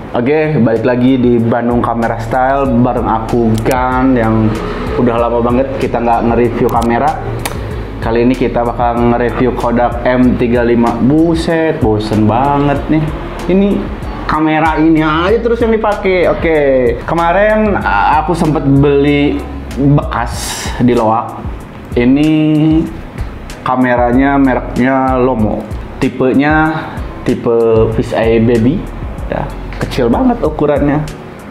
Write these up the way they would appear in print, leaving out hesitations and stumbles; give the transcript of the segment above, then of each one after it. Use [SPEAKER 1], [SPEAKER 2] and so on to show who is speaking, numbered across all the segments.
[SPEAKER 1] Oke, balik lagi di Bandung Kamera Style bareng aku Gan yang udah lama banget kita nggak nge-review kamera. Kali ini kita bakal nge-review Kodak M35. Buset, bosen banget nih. Ini kamera ini aja terus yang dipakai. Oke, kemarin aku sempet beli bekas di Loak. Ini kameranya mereknya Lomo. Tipenya tipe fisheye baby. Ya, kecil banget ukurannya.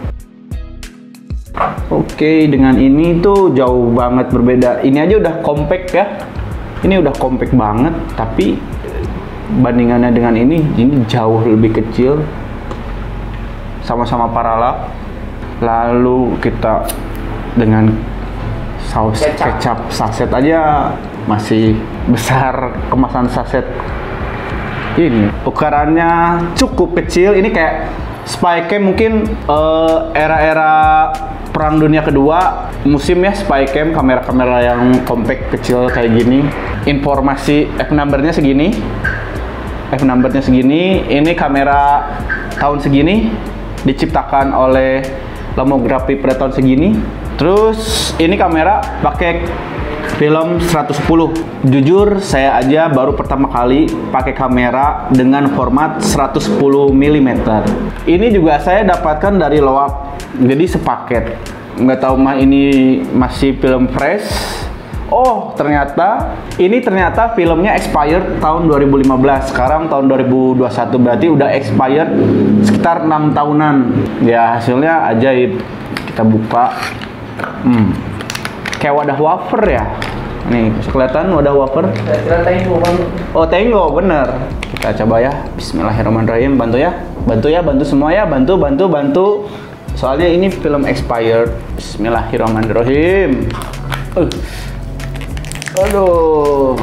[SPEAKER 1] Oke, dengan ini tuh jauh banget berbeda. Ini aja udah compact ya. Ini udah compact banget, tapi bandingannya dengan ini jauh lebih kecil. Sama-sama paralak. Lalu kita dengan saus kecap saset aja masih besar kemasan saset. Ini ukurannya cukup kecil. Ini kayak Spycam mungkin era-era Perang Dunia Kedua musim ya, Spycam kamera-kamera yang compact kecil kayak gini. Informasi f-numbernya segini. F-numbernya segini. Ini kamera tahun segini diciptakan oleh Lomography pada tahun segini. Terus ini kamera pakai film 110. Jujur saya aja baru pertama kali pakai kamera dengan format 110 mm. Ini juga saya dapatkan dari Loak. Jadi sepaket. Nggak tahu mah ini masih film fresh. Oh, ternyata ini filmnya expired tahun 2015. Sekarang tahun 2021, berarti udah expired sekitar 6 tahunan. Ya, hasilnya ajaib. Kita buka. Kayak wadah wafer ya. Nih, bisa kelihatan wadah wafer.
[SPEAKER 2] Kira Tengo kan?
[SPEAKER 1] Oh, Tengo, bener. Kita coba ya. Bismillahirrahmanirrahim. Bantu ya. Bantu semua ya. Bantu. Soalnya ini film expired. Bismillahirrahmanirrahim. Aduh.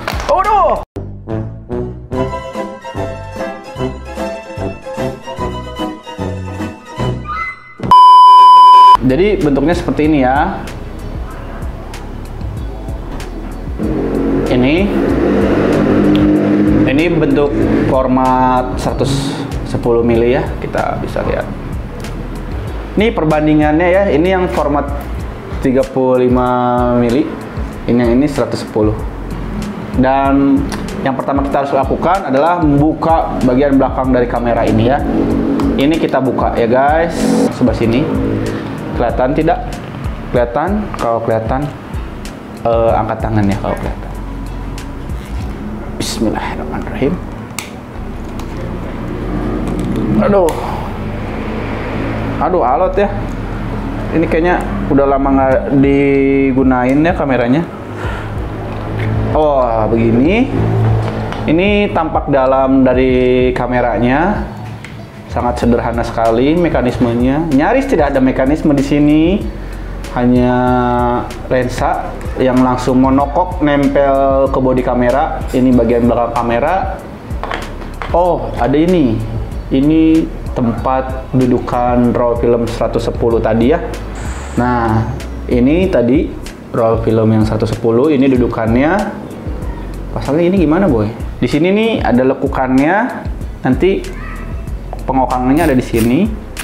[SPEAKER 1] Jadi bentuknya seperti ini ya. Ini bentuk format 110 mili ya, kita bisa lihat. Ini perbandingannya ya, ini yang format 35 mili, ini 110. Dan yang pertama kita harus lakukan adalah membuka bagian belakang dari kamera ini ya. Ini kita buka ya guys, sebelah sini. Kelihatan tidak? Kelihatan? Kalau kelihatan, angkat tangannya kalau kelihatan. Bismillahirrahmanirrahim. Aduh, alot ya. Ini kayaknya udah lama nggak digunain ya kameranya. Oh, begini. Ini tampak dalam dari kameranya. Sangat sederhana sekali mekanismenya. Nyaris tidak ada mekanisme di sini. Hanya lensa yang langsung monokok nempel ke bodi kamera. Ini bagian belakang kamera. Oh, ada ini. Ini tempat dudukan roll film 110 tadi ya. Nah, ini tadi roll film yang 110. Ini dudukannya. Pasangnya ini gimana, boy? Di sini nih ada lekukannya. Nanti pengokangannya ada di sini.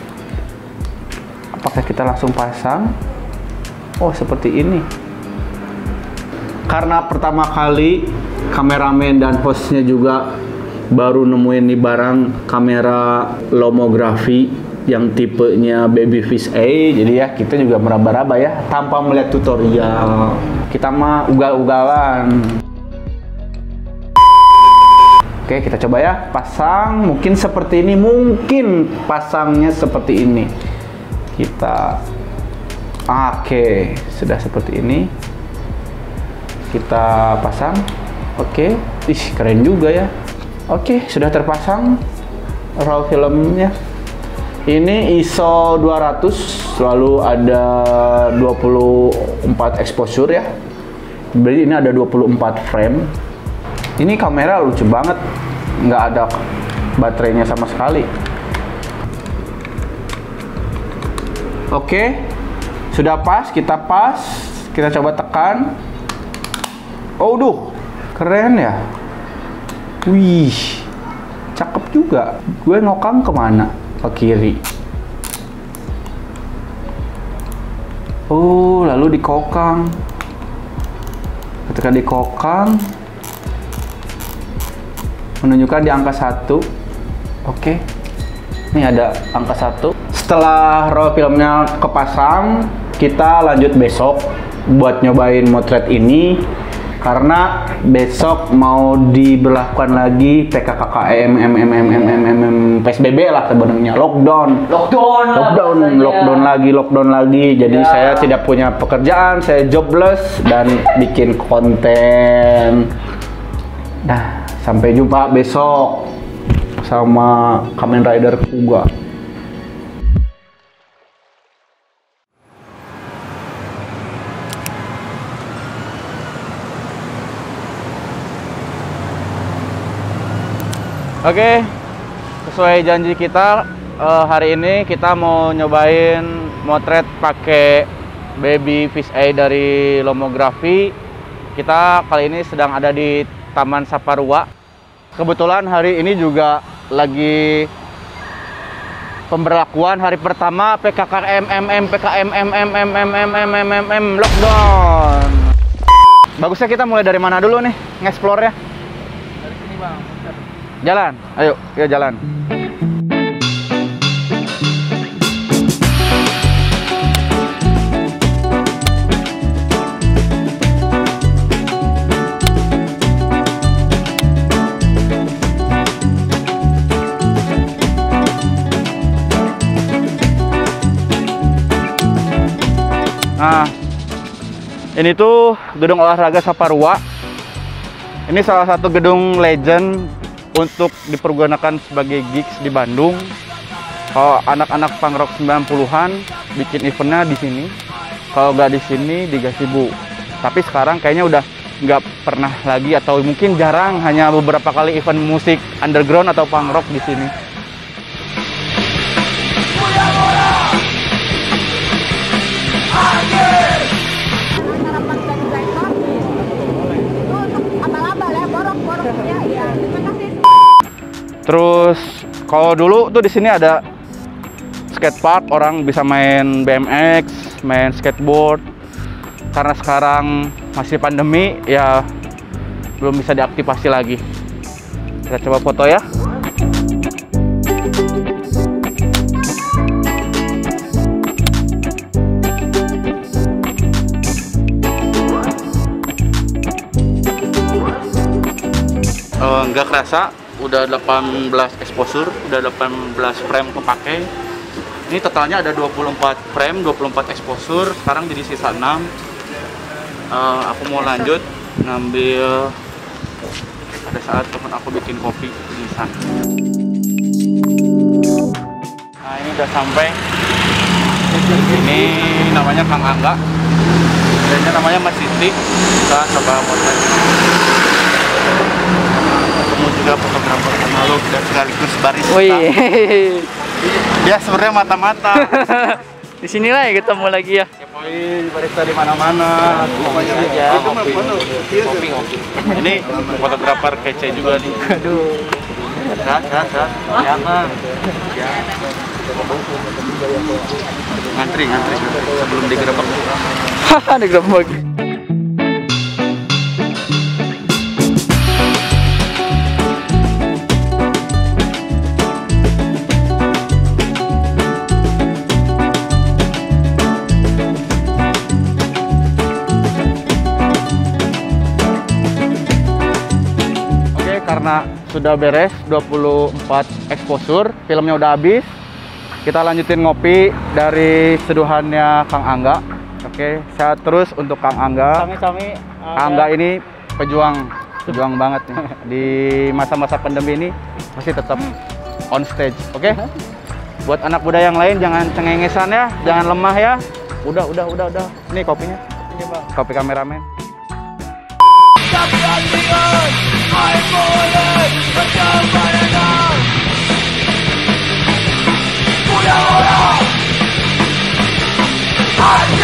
[SPEAKER 1] Apakah kita langsung pasang? Oh, seperti ini. Karena pertama kali kameramen dan hostnya juga baru nemuin nih barang kamera Lomography yang tipenya baby fisheye, jadi ya kita juga meraba-raba ya tanpa melihat tutorial. Kita mah ugal-ugalan. Oke, kita coba ya pasang. Mungkin seperti ini, mungkin pasangnya seperti ini. Oke, sudah seperti ini. Kita pasang. Oke, keren juga ya. Oke, sudah terpasang roll filmnya. Ini ISO 200, lalu ada 24 exposure ya. Berarti ini ada 24 frame. Ini kamera lucu banget, nggak ada baterainya sama sekali. Oke, sudah pas, kita coba tekan. Oh, keren ya. Wih, cakep juga. Gue ngokang kemana? ke kiri. Lalu dikokang. Ketika dikokang menunjukkan di angka 1. Oke. Ini ada angka 1. Setelah roll filmnya kepasang, kita lanjut besok buat nyobain motret ini karena besok mau diberlakukan lagi PKKM PSBB lah sebenarnya, lockdown lagi. Jadi saya tidak punya pekerjaan, saya jobless dan bikin konten. Nah, sampai jumpa besok sama Kamen Rider Kuga. Oke, sesuai janji kita, hari ini kita mau nyobain motret pakai baby fish eye dari Lomography. Kita kali ini sedang ada di Taman Saparua. Kebetulan hari ini juga lagi pemberlakuan hari pertama PKKM lockdown. Bagusnya kita mulai dari mana dulu nih nge-explore ya?
[SPEAKER 2] Dari sini bang.
[SPEAKER 1] Jalan, ayo, ya jalan. Nah, ini tuh gedung olahraga Saparua. Ini salah satu gedung legend untuk dipergunakan sebagai gigs di Bandung. Kalau anak-anak punk rock 90-an bikin eventnya di sini. Kalau nggak di sini di Gasibu. Tapi sekarang kayaknya udah nggak pernah lagi atau mungkin jarang, hanya beberapa kali event musik underground atau punk rock di sini. Terus kalau dulu tuh di sini ada skatepark, orang bisa main BMX, main skateboard. Karena sekarang masih pandemi, ya belum bisa diaktifasi lagi. Kita coba foto ya. Nggak kerasa udah 18 exposure, udah 18 frame kepake. Ini totalnya ada 24 frame, 24 exposure. Sekarang jadi sisa 6. Aku mau lanjut ngambil, pada saat teman aku bikin kopi di sana. Nah, ini udah sampai. Ini namanya Kang Angga, dan namanya Mas Siti. Kita coba potret. Juga fotografer analog dan sekaligus barista.
[SPEAKER 2] Wih.
[SPEAKER 1] Dia sebenarnya mata-mata.
[SPEAKER 2] Di sinilah ya ketemu lagi ya.
[SPEAKER 1] Kepoin barista di mana-mana.
[SPEAKER 2] Pokoknya aja.
[SPEAKER 1] Kopi. Ini fotografer kece juga nih.
[SPEAKER 2] Aduh.
[SPEAKER 1] Sehat. Ya, Bang. Ya. Ngantri sebelum digerebek.
[SPEAKER 2] Haha, digerebek.
[SPEAKER 1] Karena sudah beres 24 exposure, filmnya udah habis. Kita lanjutin ngopi dari seduhannya Kang Angga. Oke, sehat terus untuk Kang Angga.
[SPEAKER 2] Sami-sami.
[SPEAKER 1] Angga ini pejuang banget nih. Di masa-masa pandemi ini masih tetap on stage. Oke? Buat anak muda yang lain jangan cengengesan ya, jangan lemah ya. Udah. Nih kopinya.
[SPEAKER 2] Ini, Bang.
[SPEAKER 1] Kopi kameramen.
[SPEAKER 3] Punya orang